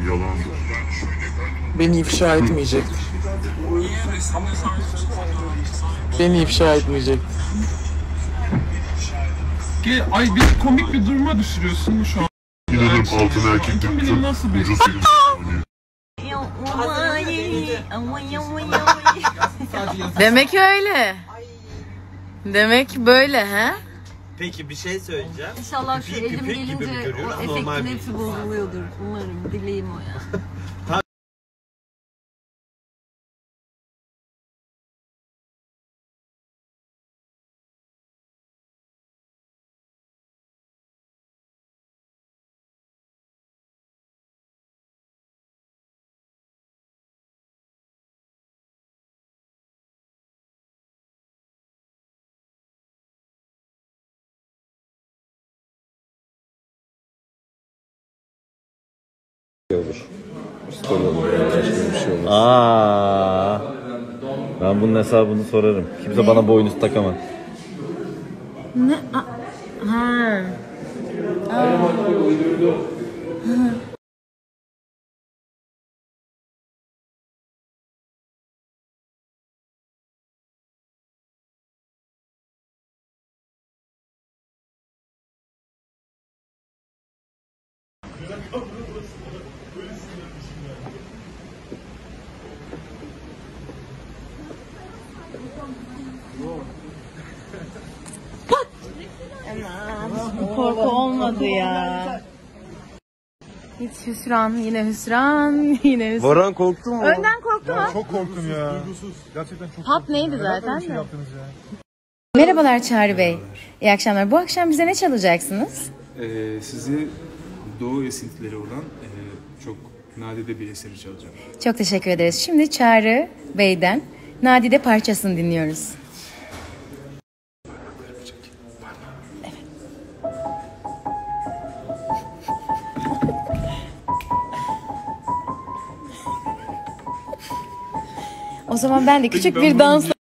yalandır. Beni ifşa etmeyecektir. Beni ifşa etmeyecektir. Ay bir komik bir duruma düşürüyorsun şu an. İnanın altın erkek Benim nasıl bir... ucuz film saniye. Demek öyle. Demek böyle ha? Peki bir şey söyleyeceğim. İnşallah şu elim gelince o efektin hepsi bozuluyordur. Umarım. Dileğim o ya. Olur. Story olur. Başka bir şey olmaz. Ben bunun hesabını sorarım. Kimse bana boynuz takamaz. Ne? Ha. Korku olmadı ya. Hiç hüsran, yine hüsran, yine hüsran. Boran korktun mu? Önden korktum ha. Çok korktum ya. Duygusuz. Gerçekten çok Hap neydi zaten de. Merhabalar Çağrı Bey. İyi akşamlar. Bu akşam bize ne çalacaksınız? Sizi Doğu esintileri olan çok nadide bir eseri çalacağım. Çok teşekkür ederiz. Şimdi Çağrı Bey'den Nadide parçasını dinliyoruz. O zaman ben de küçük bir dans